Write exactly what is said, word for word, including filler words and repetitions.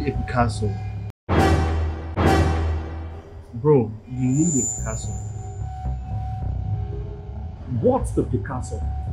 need a Picasso. Bro, you need a Picasso. What's the Picasso?